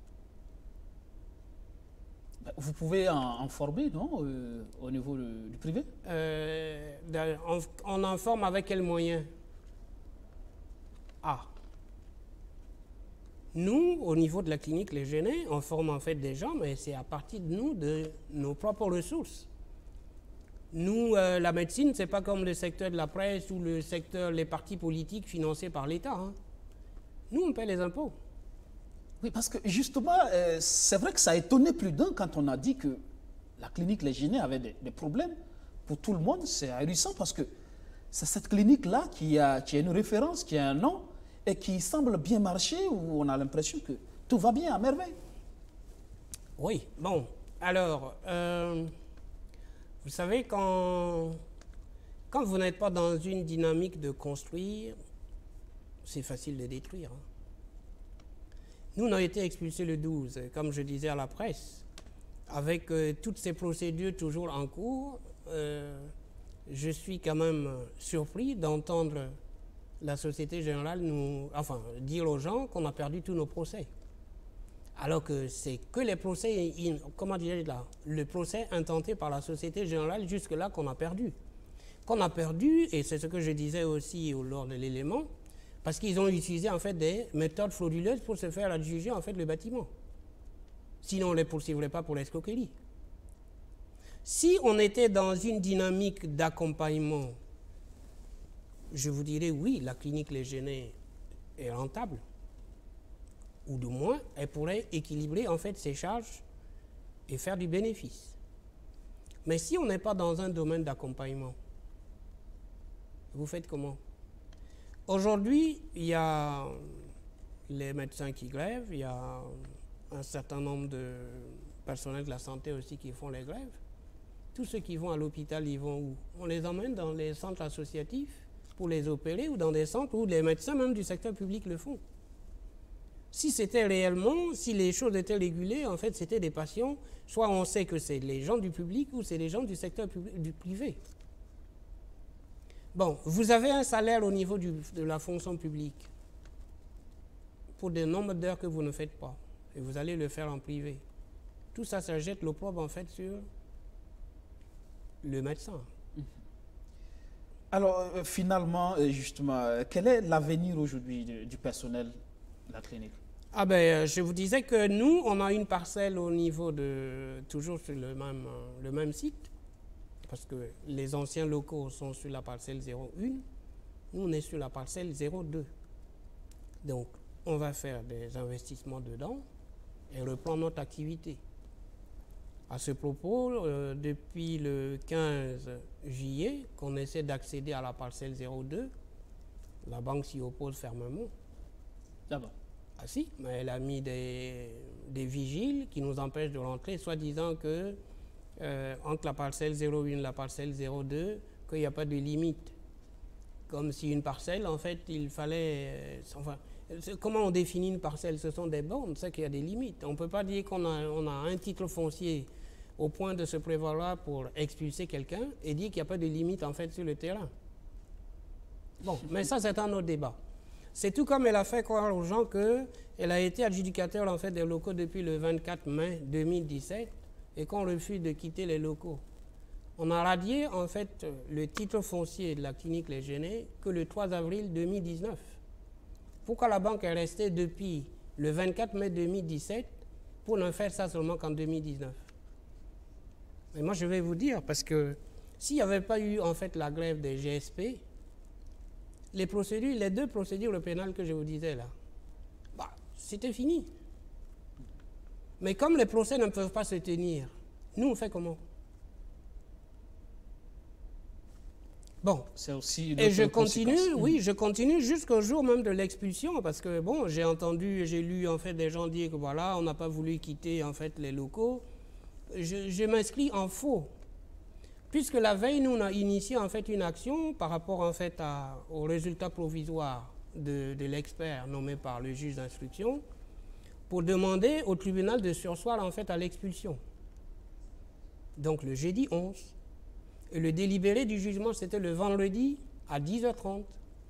Vous pouvez en former, non, au niveau du privé? On en forme avec quels moyens? Nous, au niveau de la clinique Les Genêts, on forme en fait des gens, mais c'est à partir de nous, de nos propres ressources. Nous, la médecine, c'est pas comme le secteur de la presse ou le secteur, les partis politiques financés par l'État. Hein. Nous, on paie les impôts. Oui, parce que justement, c'est vrai que ça a étonné plus d'un quand on a dit que la clinique Les Genêts avait des problèmes. Pour tout le monde, c'est ahurissant parce que c'est cette clinique-là qui a une référence, qui a un nom et qui semble bien marcher, où on a l'impression que tout va bien à merveille. Oui, bon, alors, vous savez, quand vous n'êtes pas dans une dynamique de construire, c'est facile de détruire. Hein. Nous, on a été expulsés le 12, comme je disais à la presse, avec toutes ces procédures toujours en cours. Je suis quand même surpris d'entendre la Société Générale dire aux gens qu'on a perdu tous nos procès. Alors que c'est que les procès, le procès intenté par la Société Générale jusque-là qu'on a perdu. Qu'on a perdu, et c'est ce que je disais aussi lors de l'élément, parce qu'ils ont utilisé en fait des méthodes frauduleuses pour se faire adjuger en fait le bâtiment. Sinon on ne les poursuivrait pas pour l'escroquerie. Si on était dans une dynamique d'accompagnement, je vous dirais oui, la clinique Les Genêts est rentable. Ou du moins, elle pourrait équilibrer en fait ses charges et faire du bénéfice. Mais si on n'est pas dans un domaine d'accompagnement, Vous faites comment? Aujourd'hui, il y a les médecins qui grèvent, il y a un certain nombre de personnels de la santé aussi qui font les grèves. Tous ceux qui vont à l'hôpital, ils vont où? On les emmène dans les centres associatifs pour les opérer ou dans des centres où les médecins même du secteur public le font. Si c'était réellement, si les choses étaient régulées, en fait, c'était des patients, soit on sait que c'est les gens du public ou c'est les gens du secteur du privé. Bon, vous avez un salaire au niveau de la fonction publique pour des nombres d'heures que vous ne faites pas et vous allez le faire en privé. Tout ça, ça jette l'opprobre en fait sur le médecin. Alors, finalement, justement, quel est l'avenir aujourd'hui du personnel de la clinique? Ah ben, je vous disais que nous, on a une parcelle au niveau de, toujours sur le même site, parce que les anciens locaux sont sur la parcelle 01, nous on est sur la parcelle 02. Donc, on va faire des investissements dedans et reprendre notre activité. À ce propos, depuis le 15 juillet, qu'on essaie d'accéder à la parcelle 02, la banque s'y oppose fermement. D'abord. Ah si, mais elle a mis des vigiles qui nous empêchent de rentrer, soi-disant que entre la parcelle 01 et la parcelle 02, qu'il n'y a pas de limite. Comme si une parcelle, en fait, il fallait... comment on définit une parcelle? Ce sont des bornes, c'est qu'il y a des limites. On ne peut pas dire qu'on a un titre foncier au point de se prévaloir pour expulser quelqu'un et dire qu'il n'y a pas de limite, en fait, sur le terrain. Bon, mais ça, c'est un autre débat. C'est tout comme elle a fait croire aux gens qu'elle a été adjudicateur, en fait, des locaux depuis le 24 mai 2017 et qu'on refuse de quitter les locaux. On a radié, en fait, le titre foncier de la clinique Les Genêts que le 3 avril 2019. Pourquoi la banque est restée depuis le 24 mai 2017 pour ne faire ça seulement qu'en 2019? Et moi, je vais vous dire, parce que s'il n'y avait pas eu, en fait, la grève des GSP, les deux procédures pénales que je vous disais là, bah, c'était fini. Mais comme les procès ne peuvent pas se tenir, nous, on fait comment? Bon, c'est aussi et je continue, oui, je continue jusqu'au jour même de l'expulsion, parce que bon, j'ai lu en fait des gens dire que voilà, on n'a pas voulu quitter en fait les locaux. Je m'inscris en faux, puisque la veille, nous on a initié en fait une action par rapport en fait au résultat provisoire de l'expert nommé par le juge d'instruction, pour demander au tribunal de surseoir en fait à l'expulsion. Donc le jeudi 11. Et le délibéré du jugement, c'était le vendredi à 10h30.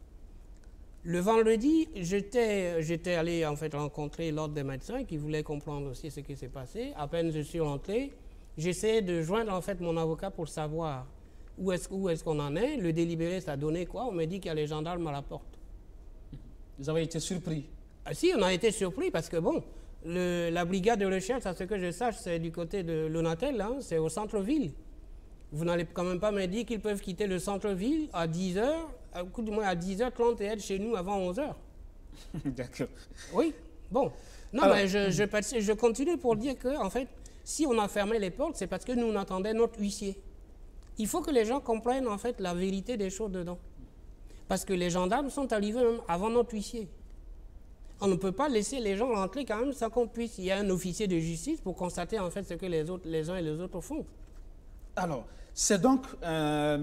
Le vendredi, j'étais allé en fait rencontrer l'ordre des médecins qui voulait comprendre aussi ce qui s'est passé. À peine je suis rentré, j'essayais de joindre en fait mon avocat pour savoir où est-ce qu'on en est. Le délibéré, ça a donné quoi? On m'a dit qu'il y a les gendarmes à la porte. Vous avez été surpris? Ah si, on a été surpris parce que bon, la brigade de recherche, à ce que je sache, c'est du côté de Lonatel, hein, c'est au centre-ville. Vous n'allez quand même pas me dire qu'ils peuvent quitter le centre-ville à 10h, du moins à 10h30 et être chez nous avant 11h. D'accord. Oui, bon. Non, alors, mais je continue pour dire que, en fait, si on a fermé les portes, c'est parce que nous, on attendait notre huissier. Il faut que les gens comprennent, en fait, la vérité des choses dedans. Parce que les gendarmes sont arrivés même avant notre huissier. On ne peut pas laisser les gens rentrer quand même sans qu'on puisse... Il y a un officier de justice pour constater, en fait, ce que les uns et les autres font. Alors, c'est donc un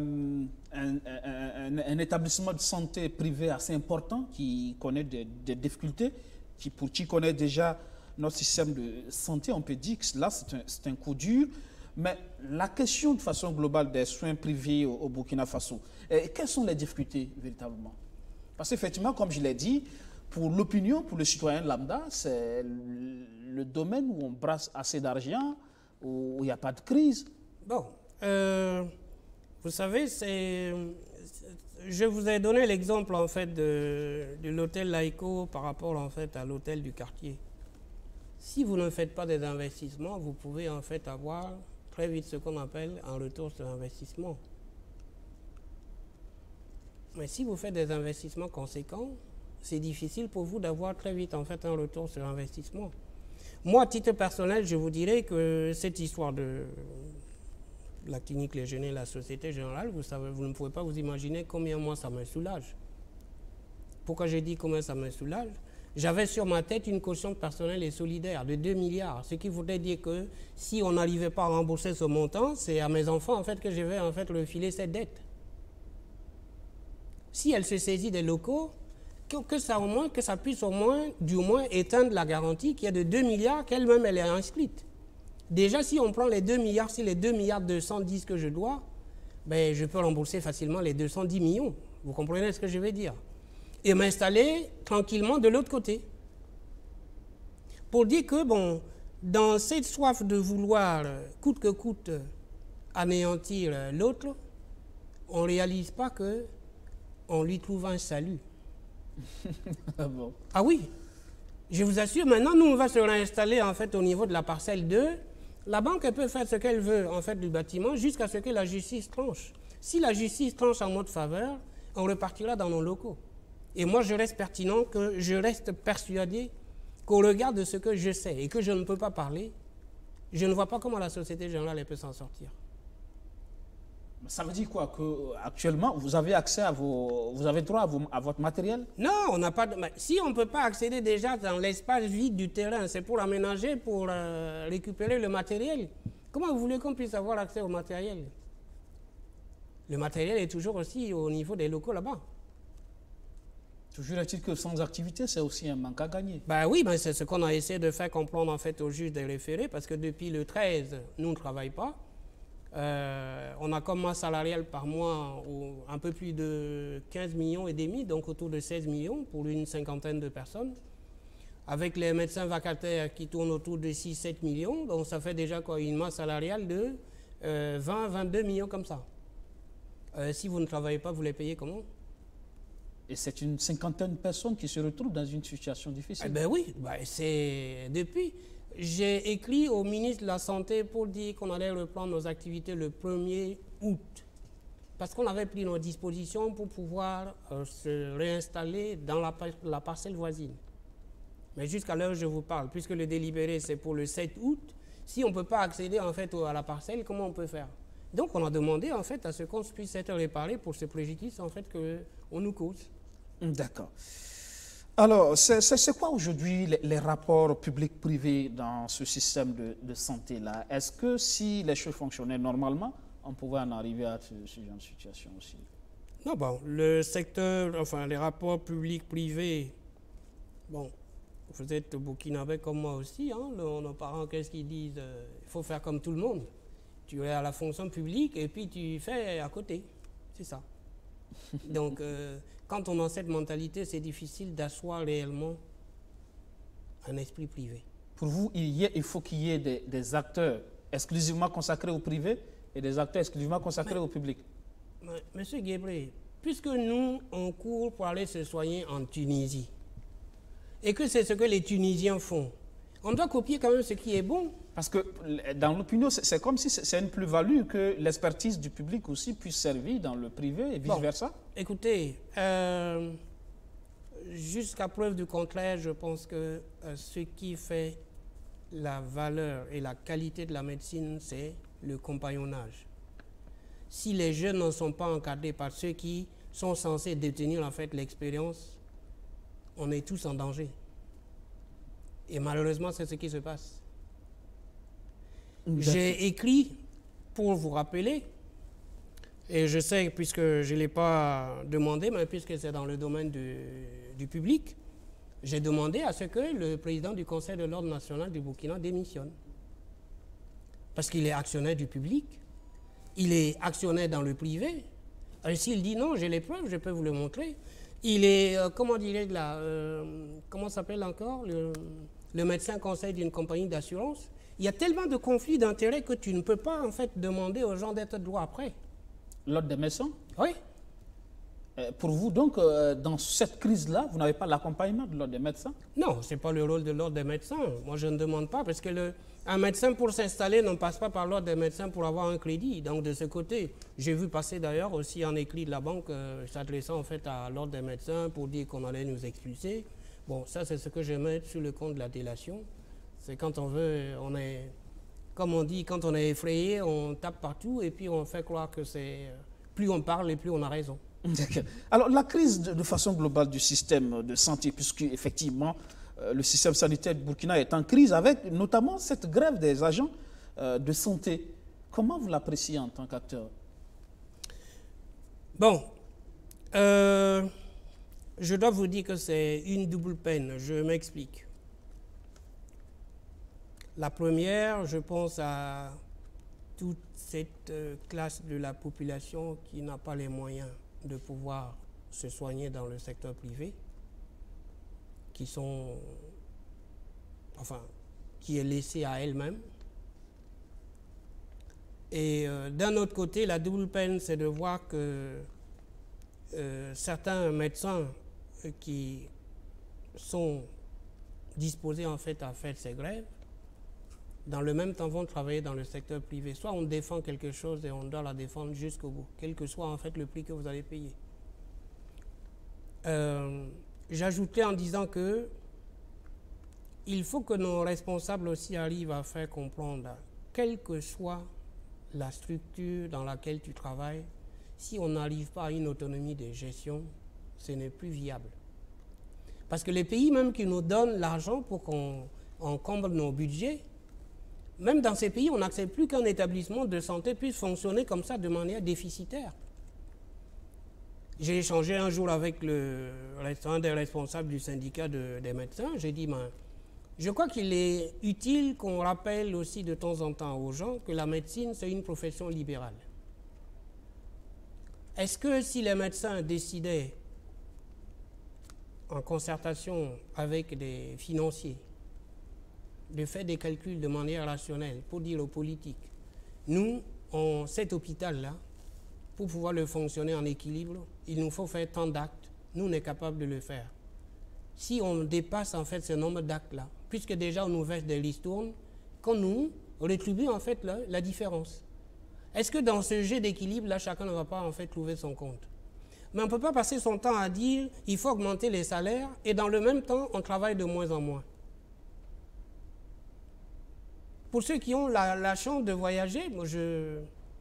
établissement de santé privé assez important qui connaît des difficultés, qui connaît déjà notre système de santé. On peut dire que là, c'est un coup dur. Mais la question de façon globale des soins privés au Burkina Faso, quelles sont les difficultés véritablement? Parce qu'effectivement, comme je l'ai dit, pour l'opinion, pour le citoyen lambda, c'est le domaine où on brasse assez d'argent, où il n'y a pas de crise. Bon. Vous savez, je vous ai donné l'exemple en fait de l'hôtel Laïco par rapport en fait à l'hôtel du quartier. Si vous ne faites pas des investissements, vous pouvez en fait avoir très vite ce qu'on appelle un retour sur investissement. Mais si vous faites des investissements conséquents, c'est difficile pour vous d'avoir très vite en fait un retour sur investissement. Moi, à titre personnel, je vous dirais que cette histoire la clinique Légionnaire, la Société Générale, vous savez, vous ne pouvez pas vous imaginer combien moi ça me soulage. Pourquoi j'ai dit combien ça me soulage? J'avais sur ma tête une caution personnelle et solidaire de 2 milliards, ce qui voudrait dire que si on n'arrivait pas à rembourser ce montant, c'est à mes enfants en fait que je vais en fait refiler cette dette. Si elle se saisit des locaux, que ça puisse du moins éteindre la garantie qui est de 2 milliards qu'elle-même elle est inscrite. Déjà, si on prend les 2 milliards, si les 2 milliards 210 que je dois, ben, je peux rembourser facilement les 210 millions. Vous comprenez ce que je veux dire? Et m'installer tranquillement de l'autre côté. Pour dire que, bon, dans cette soif de vouloir, coûte que coûte, anéantir l'autre, on ne réalise pas qu'on lui trouve un salut. Ah bon? Ah oui, je vous assure, maintenant, nous, on va se réinstaller en fait au niveau de la parcelle 2. La banque elle peut faire ce qu'elle veut en fait du bâtiment jusqu'à ce que la justice tranche. Si la justice tranche en notre faveur, on repartira dans nos locaux. Et moi, je reste persuadé qu'au regard de ce que je sais et que je ne peux pas parler, je ne vois pas comment la Société Générale peut s'en sortir. Ça veut dire quoi? Qu'actuellement, vous avez accès vous avez droit à votre matériel? Non, on n'a pas de... Si on ne peut pas accéder déjà dans l'espace vide du terrain, c'est pour aménager, pour récupérer le matériel. Comment vous voulez qu'on puisse avoir accès au matériel? Le matériel est toujours aussi au niveau des locaux là-bas. Toujours est-il que sans activité, c'est aussi un manque à gagner. Ben oui, ben c'est ce qu'on a essayé de faire comprendre en fait au juge des référés, parce que depuis le 13, nous ne travaillons pas. On a comme masse salariale par mois un peu plus de 15 millions et demi, donc autour de 16 millions pour une cinquantaine de personnes. Avec les médecins vacataires qui tournent autour de 6-7 millions, donc ça fait déjà quoi, une masse salariale de 20-22 millions comme ça. Si vous ne travaillez pas, vous les payez comment? Et c'est une cinquantaine de personnes qui se retrouvent dans une situation difficile. Eh ben oui, ben c'est depuis. J'ai écrit au ministre de la Santé pour dire qu'on allait reprendre nos activités le 1er août. Parce qu'on avait pris nos dispositions pour pouvoir se réinstaller dans la parcelle voisine. Mais jusqu'à l'heure où je vous parle, puisque le délibéré c'est pour le 7 août, si on ne peut pas accéder en fait à la parcelle, comment on peut faire? Donc on a demandé en fait à ce qu'on puisse être réparé pour ce préjudice en fait qu'on nous cause. D'accord. Alors, c'est quoi aujourd'hui les rapports publics-privés dans ce système de santé-là? Est-ce que si les choses fonctionnaient normalement, on pouvait en arriver à ce genre de situation aussi? Non, bon, le secteur, enfin les rapports publics-privés, bon, vous êtes burkinabé comme moi aussi, hein, nos parents, qu'est-ce qu'ils disent? Il faut faire comme tout le monde. Tu es à la fonction publique et puis tu fais à côté. C'est ça. Donc, quand on a cette mentalité, c'est difficile d'asseoir réellement un esprit privé. Pour vous, il faut qu'il y ait des acteurs exclusivement consacrés au privé et des acteurs exclusivement consacrés au public. Monsieur Guébré, puisque nous, on court pour aller se soigner en Tunisie, et que c'est ce que les Tunisiens font, on doit copier quand même ce qui est bon. Parce que dans l'opinion, c'est comme si c'est une plus-value que l'expertise du public aussi puisse servir dans le privé et vice-versa. Bon, écoutez, jusqu'à preuve du contraire, je pense que ce qui fait la valeur et la qualité de la médecine, c'est le compagnonnage. Si les jeunes ne sont pas encadrés par ceux qui sont censés détenir en fait l'expérience, on est tous en danger. Et malheureusement, c'est ce qui se passe. J'ai écrit pour vous rappeler, et je sais, puisque je ne l'ai pas demandé, mais puisque c'est dans le domaine du public, j'ai demandé à ce que le président du Conseil de l'Ordre national du Burkina démissionne. Parce qu'il est actionnaire du public, il est actionnaire dans le privé. Et s'il dit non, j'ai les preuves, je peux vous le montrer. Il est, comment dirais-je là, comment s'appelle encore, le médecin conseil d'une compagnie d'assurance. Il y a tellement de conflits d'intérêts que tu ne peux pas en fait demander aux gens d'être droit après. L'ordre des médecins? Oui. Pour vous donc, dans cette crise-là, vous n'avez pas l'accompagnement de l'ordre des médecins? Non, ce n'est pas le rôle de l'ordre des médecins. Moi, je ne demande pas parce que un médecin pour s'installer ne passe pas par l'ordre des médecins pour avoir un crédit. Donc de ce côté, j'ai vu passer d'ailleurs aussi un écrit de la banque s'adressant en fait à l'ordre des médecins pour dire qu'on allait nous expulser. Bon, ça c'est ce que je mets sur le compte de la délation. C'est quand on veut, comme on dit, quand on est effrayé, on tape partout et puis on fait croire que c'est... Plus on parle et plus on a raison. Alors, la crise de façon globale du système de santé, puisque effectivement, le système sanitaire du Burkina est en crise avec notamment cette grève des agents de santé. Comment vous l'appréciez en tant qu'acteur? Bon, je dois vous dire que c'est une double peine. Je m'explique. La première, je pense à toute cette classe de la population qui n'a pas les moyens de pouvoir se soigner dans le secteur privé, qui est laissée à elle-même. Et d'un autre côté, la double peine, c'est de voir que certains médecins qui sont disposés en fait à faire ces grèves, dans le même temps vont travailler dans le secteur privé. Soit on défend quelque chose et on doit la défendre jusqu'au bout, quel que soit en fait le prix que vous allez payer. J'ajoutais en disant que il faut que nos responsables aussi arrivent à faire comprendre, quelle que soit la structure dans laquelle tu travailles, si on n'arrive pas à une autonomie de gestion, ce n'est plus viable. Parce que les pays même qui nous donnent l'argent pour qu'on comble nos budgets, même dans ces pays, on n'accepte plus qu'un établissement de santé puisse fonctionner comme ça de manière déficitaire. J'ai échangé un jour avec un des responsables du syndicat des médecins. J'ai dit, je crois qu'il est utile qu'on rappelle aussi de temps en temps aux gens que la médecine, c'est une profession libérale. Est-ce que si les médecins décidaient, en concertation avec des financiers, de faire des calculs de manière rationnelle pour dire aux politiques, nous, cet hôpital-là, pour pouvoir le fonctionner en équilibre, il nous faut faire tant d'actes. Nous, on est capable de le faire. Si on dépasse en fait ce nombre d'actes-là, puisque déjà on nous verse des ristournes, qu'on nous rétribue en fait la différence. Est-ce que dans ce jeu d'équilibre-là, chacun ne va pas en fait trouver son compte? Mais on ne peut pas passer son temps à dire il faut augmenter les salaires et dans le même temps, on travaille de moins en moins. Pour ceux qui ont la chance de voyager, moi je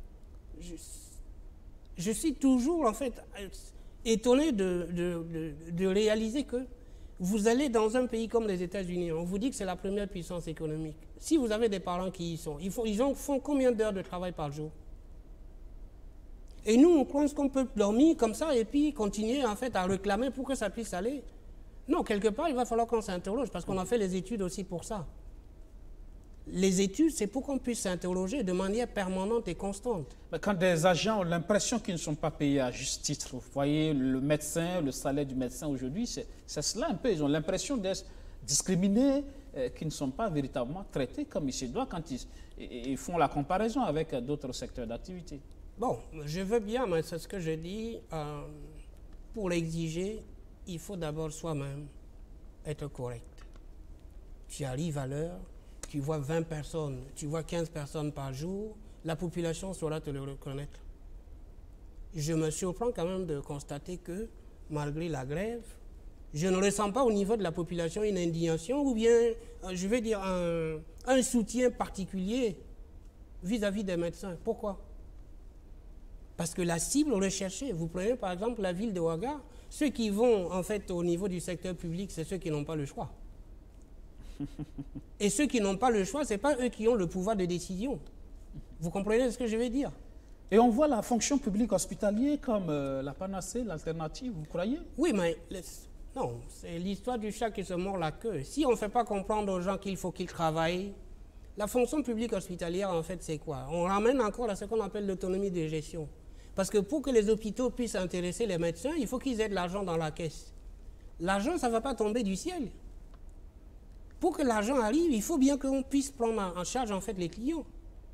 suis toujours en fait étonné de réaliser que vous allez dans un pays comme les États-Unis, on vous dit que c'est la première puissance économique. Si vous avez des parents qui y sont, ils font combien d'heures de travail par jour? Et nous, on pense qu'on peut dormir comme ça et puis continuer en fait à réclamer pour que ça puisse aller. Non, quelque part, il va falloir qu'on s'interroge parce qu'on a fait les études aussi pour ça. Les études, c'est pour qu'on puisse s'interroger de manière permanente et constante. Mais quand des agents ont l'impression qu'ils ne sont pas payés à juste titre, vous voyez le médecin, le salaire du médecin aujourd'hui, c'est cela un peu. Ils ont l'impression d'être discriminés, qu'ils ne sont pas véritablement traités comme il se doit quand ils font la comparaison avec d'autres secteurs d'activité. Bon, je veux bien, mais c'est ce que je dis. Pour l'exiger, il faut d'abord soi-même être correct. Tu arrives à l'heure, tu vois 20 personnes, tu vois 15 personnes par jour, la population saura te le reconnaître. Je me surprends quand même de constater que, malgré la grève, je ne ressens pas au niveau de la population une indignation ou bien, je vais dire, un soutien particulier vis-à-vis des médecins. Pourquoi? Parce que la cible recherchée, vous prenez par exemple la ville de Ouaga, ceux qui vont en fait au niveau du secteur public, c'est ceux qui n'ont pas le choix. Et ceux qui n'ont pas le choix, ce n'est pas eux qui ont le pouvoir de décision. Vous comprenez ce que je veux dire? Et on voit la fonction publique hospitalière comme la panacée, l'alternative, vous croyez? Oui, mais non, c'est l'histoire du chat qui se mord la queue. Si on ne fait pas comprendre aux gens qu'il faut qu'ils travaillent, la fonction publique hospitalière, en fait, c'est quoi? On ramène encore à ce qu'on appelle l'autonomie de gestion. Parce que pour que les hôpitaux puissent intéresser les médecins, il faut qu'ils aient de l'argent dans la caisse. L'argent, ça ne va pas tomber du ciel. Pour que l'argent arrive, il faut bien qu'on puisse prendre en charge en fait les clients.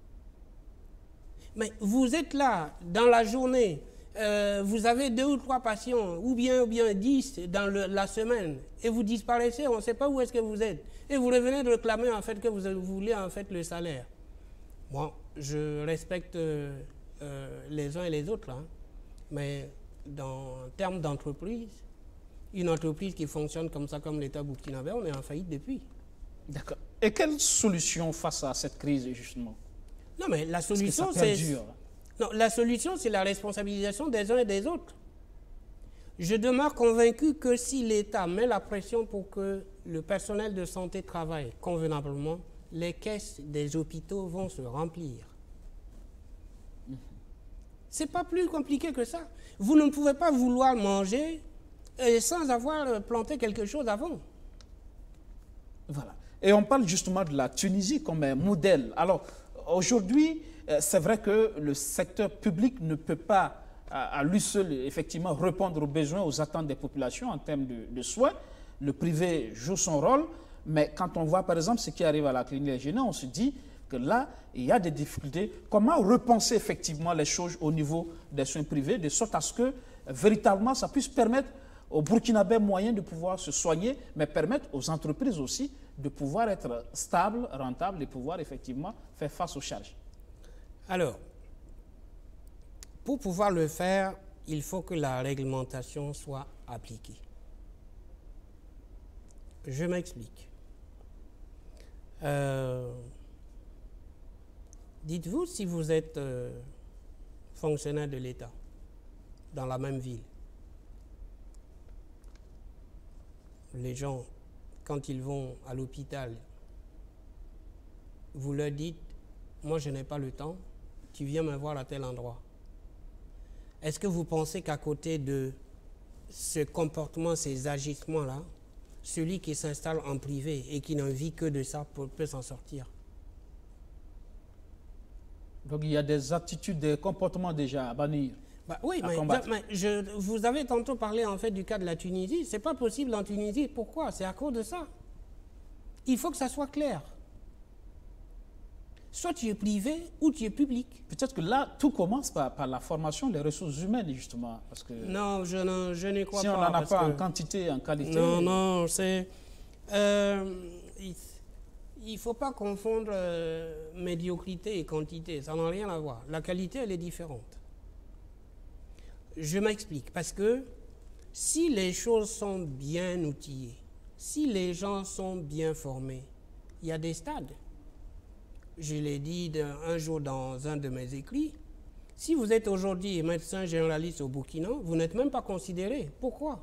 Mais vous êtes là, dans la journée, vous avez 2 ou 3 patients, ou bien 10 dans la semaine, et vous disparaissez, on ne sait pas où est-ce que vous êtes. Et vous revenez de réclamer en fait que vous voulez en fait le salaire. Bon, je respecte les uns et les autres, hein, mais en termes d'entreprise, une entreprise qui fonctionne comme ça, comme l'État burkinabé, on est en faillite depuis. D'accord. Et quelle solution face à cette crise, justement? Non, mais la solution, la solution, c'est la responsabilisation des uns et des autres. Je demeure convaincu que si l'État met la pression pour que le personnel de santé travaille convenablement, les caisses des hôpitaux vont se remplir. C'est pas plus compliqué que ça. Vous ne pouvez pas vouloir manger sans avoir planté quelque chose avant. Voilà. Et on parle justement de la Tunisie comme un modèle. Alors, aujourd'hui, c'est vrai que le secteur public ne peut pas, à lui seul, effectivement, répondre aux besoins, aux attentes des populations en termes de soins. Le privé joue son rôle, mais quand on voit, par exemple, ce qui arrive à la clinique régionale, on se dit que là, il y a des difficultés. Comment repenser effectivement les choses au niveau des soins privés, de sorte à ce que, véritablement, ça puisse permettre aux Burkinabés moyens de pouvoir se soigner, mais permettre aux entreprises aussi de pouvoir être stables, rentables et pouvoir effectivement faire face aux charges. Alors, pour pouvoir le faire, il faut que la réglementation soit appliquée. Je m'explique. Dites-vous si vous êtes fonctionnaire de l'État dans la même ville. Les gens, quand ils vont à l'hôpital, vous leur dites, moi je n'ai pas le temps, tu viens me voir à tel endroit. Est-ce que vous pensez qu'à côté de ce comportement, ces agissements-là, celui qui s'installe en privé et qui n'en vit que de ça peut s'en sortir? Donc il y a des attitudes, des comportements déjà à bannir. Oui, mais vous avez tantôt parlé en fait du cas de la Tunisie. C'est pas possible en Tunisie. Pourquoi? C'est à cause de ça. Il faut que ça soit clair. Soit tu es privé ou tu es public. Peut-être que là, tout commence par la formation des ressources humaines, justement. Parce que non, je ne crois pas. Si on n'en a pas en quantité, en qualité... Non, c'est... il ne faut pas confondre médiocrité et quantité. Ça n'a rien à voir. La qualité, elle est différente. Je m'explique. Parce que si les choses sont bien outillées, si les gens sont bien formés, il y a des stades. Je l'ai dit un jour dans un de mes écrits, si vous êtes aujourd'hui médecin généraliste au Burkina, vous n'êtes même pas considéré. Pourquoi?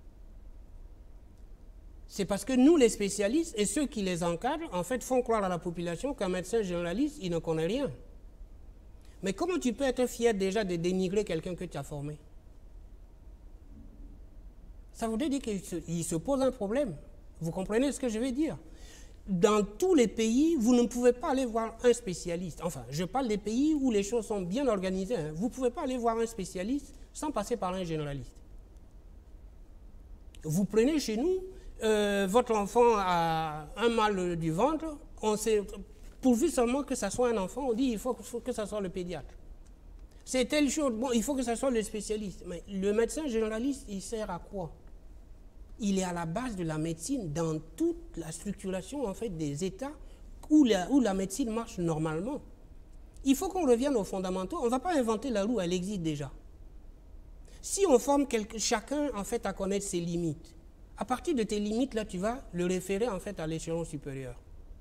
C'est parce que nous, les spécialistes et ceux qui les encadrent, en fait, font croire à la population qu'un médecin généraliste, il ne connaît rien. Mais comment tu peux être fier déjà de dénigrer quelqu'un que tu as formé? Ça voudrait dire qu'il se pose un problème. Vous comprenez ce que je veux dire? Dans tous les pays, vous ne pouvez pas aller voir un spécialiste. Enfin, je parle des pays où les choses sont bien organisées. Hein. Vous ne pouvez pas aller voir un spécialiste sans passer par un généraliste. Vous prenez chez nous, votre enfant a un mal du ventre, on sait, pourvu seulement que ça soit un enfant, on dit il faut que ça soit le pédiatre. C'est telle chose, bon, il faut que ça soit le spécialiste. Mais le médecin généraliste, il sert à quoi? Il est à la base de la médecine dans toute la structuration en fait, des États où la médecine marche normalement. Il faut qu'on revienne aux fondamentaux. On ne va pas inventer la roue, elle existe déjà. Si on forme chacun en fait, à connaître ses limites, à partir de tes limites, là, tu vas le référer en fait, à l'échelon supérieur.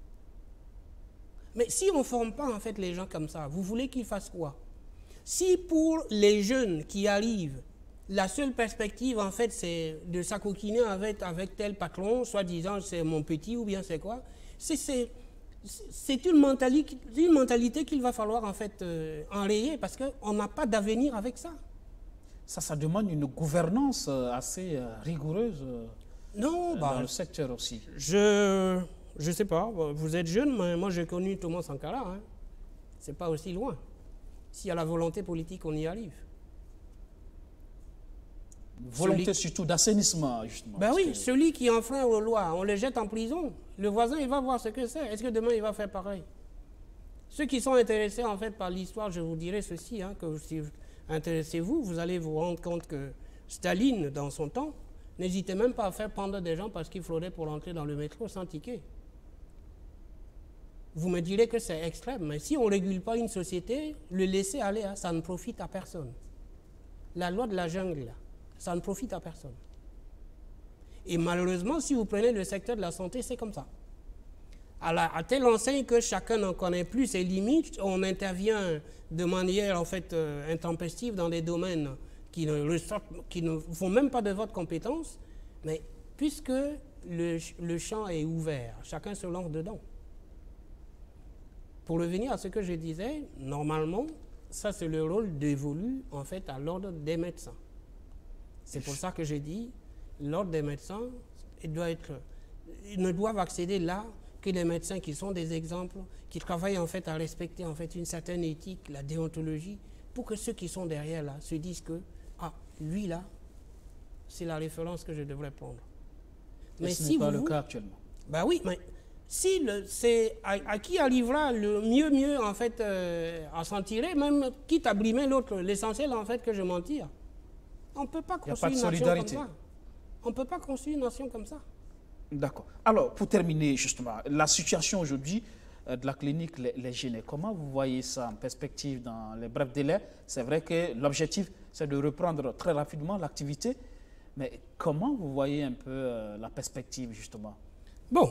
Mais si on ne forme pas en fait, les gens comme ça, vous voulez qu'ils fassent quoi? Si pour les jeunes qui arrivent, la seule perspective, en fait, c'est de s'acoquiner avec tel patron, soi-disant c'est mon petit ou bien c'est quoi, c'est une mentalité qu'il va falloir en fait enrayer parce qu'on n'a pas d'avenir avec ça. Ça demande une gouvernance assez rigoureuse dans le secteur aussi. Je ne sais pas, vous êtes jeune, mais moi j'ai connu Thomas Sankara. Hein. C'est pas aussi loin. S'il y a la volonté politique, on y arrive. Volonté surtout d'assainissement, justement. Ben oui, celui qui enfreint aux lois, on le jette en prison. Le voisin, il va voir ce que c'est. Est-ce que demain, il va faire pareil? Ceux qui sont intéressés, en fait, par l'histoire, je vous dirai ceci, hein, que si vous intéressez-vous, vous allez vous rendre compte que Staline, dans son temps, n'hésitait même pas à faire pendre des gens parce qu'ils fraudaient pour entrer dans le métro sans ticket. Vous me direz que c'est extrême, mais si on ne régule pas une société, le laisser aller, hein, ça ne profite à personne. La loi de la jungle, là, ça ne profite à personne. Et malheureusement, si vous prenez le secteur de la santé, c'est comme ça. à telle enseigne que chacun n'en connaît plus ses limites. On intervient de manière en fait intempestive dans des domaines qui ne font même pas de votre compétence, mais puisque le champ est ouvert, chacun se lance dedans. Pour revenir à ce que je disais, normalement, ça c'est le rôle dévolu en fait à l'ordre des médecins. C'est pour ça que j'ai dit, l'ordre des médecins, ils ne doivent accéder là que les médecins qui sont des exemples, qui travaillent en fait à respecter en fait une certaine éthique, la déontologie, pour que ceux qui sont derrière là se disent que ah, lui là, c'est la référence que je devrais prendre. Mais ce n'est pas le cas actuellement. Ben oui, mais si c'est à qui arrivera le mieux en fait à s'en tirer, même quitte à brimer l'autre, l'essentiel en fait que je m'en tire. On ne peut pas construire une nation comme ça. On ne peut pas construire une nation comme ça. D'accord. Alors, pour terminer justement, la situation aujourd'hui de la clinique Les Genêts, comment vous voyez ça en perspective dans les brefs délais? C'est vrai que l'objectif, c'est de reprendre très rapidement l'activité, mais comment vous voyez un peu la perspective justement? Bon,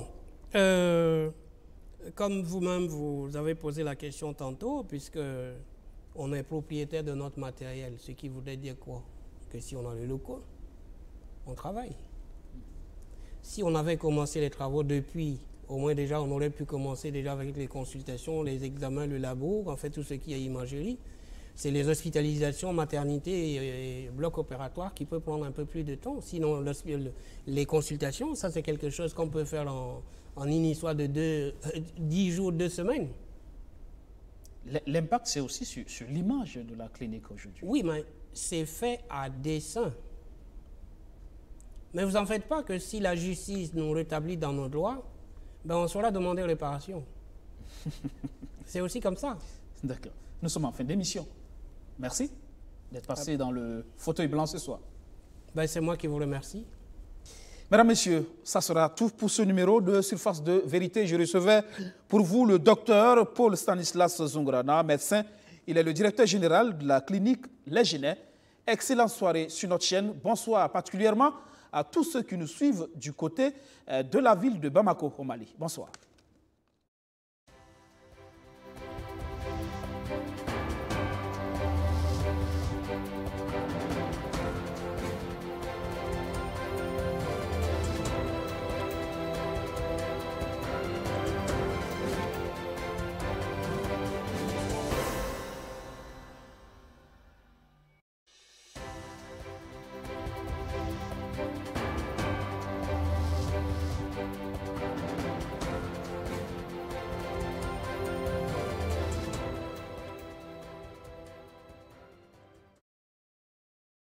comme vous-même, vous avez posé la question tantôt, puisque on est propriétaire de notre matériel, ce qui voudrait dire quoi? Que si on a les locaux, on travaille. Si on avait commencé les travaux depuis, au moins déjà, on aurait pu commencer déjà avec les consultations, les examens, le labo, en fait tout ce qui est imagerie. C'est les hospitalisations, maternité et bloc opératoire qui peut prendre un peu plus de temps. Sinon, les consultations, ça c'est quelque chose qu'on peut faire en une histoire de 10 jours, 2 semaines. L'impact, c'est aussi sur l'image de la clinique aujourd'hui. Oui, mais c'est fait à dessein. Mais vous n'en faites pas que si la justice nous rétablit dans nos droits, ben on saura demander réparation. C'est aussi comme ça. D'accord. Nous sommes en fin d'émission. Merci d'être passé dans le fauteuil blanc ce soir. Ben, c'est moi qui vous remercie. Mesdames, Messieurs, ça sera tout pour ce numéro de Surface de Vérité. Je recevais pour vous le docteur Paul Stanislas Zungrana, médecin. Il est le directeur général de la clinique Les Genêts. Excellente soirée sur notre chaîne. Bonsoir particulièrement à tous ceux qui nous suivent du côté de la ville de Bamako, au Mali. Bonsoir.